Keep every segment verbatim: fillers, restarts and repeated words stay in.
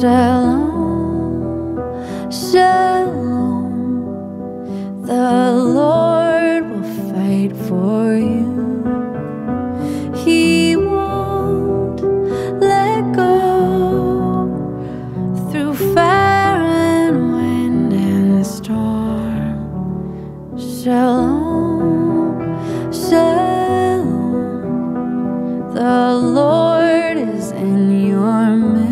Shalom, shalom. The Lord will fight for you. He won't let go. Through fire and wind and storm. Shalom, shalom. The Lord is in your midst.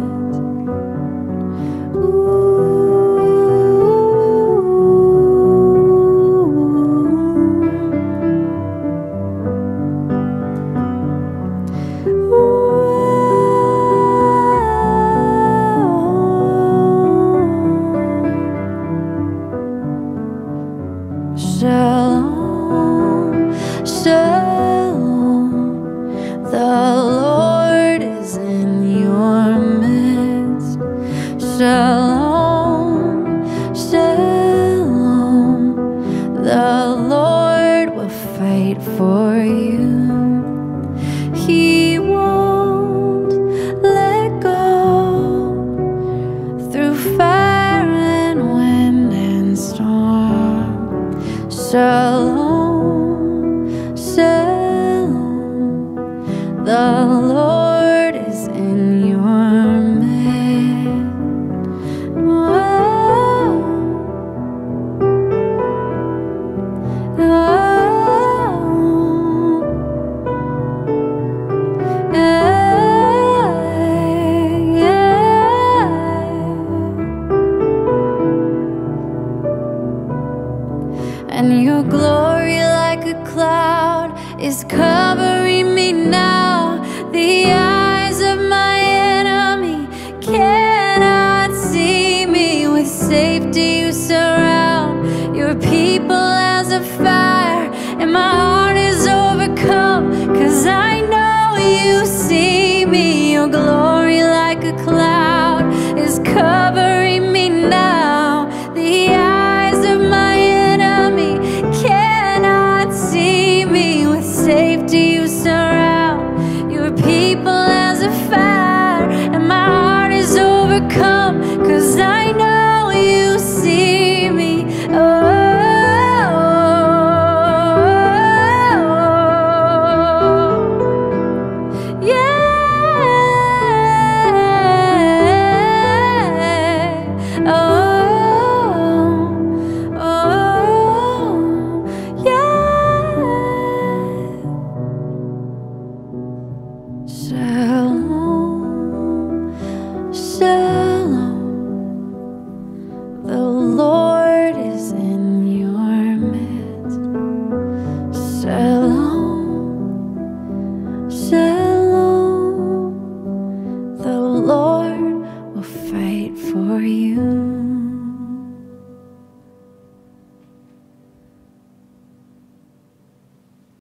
Shalom, shalom. The Lord is in your midst. Shalom, shalom. The Lord will fight for you. He won't let go. Through fire and wind and storm. Shalom, shalom. The Lord is in your midst. Whoa. Oh. Yeah, yeah. And your glory like a cloud is covering me now. The eyes of my enemy cannot see me. With safety you surround your people as a fire, and my heart is overcome, 'cause I know you see me. Your glory like a cloud is covering me now. The eyes of my enemy cannot see me. With safety you surround your people as a fire, and my heart is overcome, 'cause I know you see me. Oh. Shalom, shalom. The Lord is in your midst. Shalom.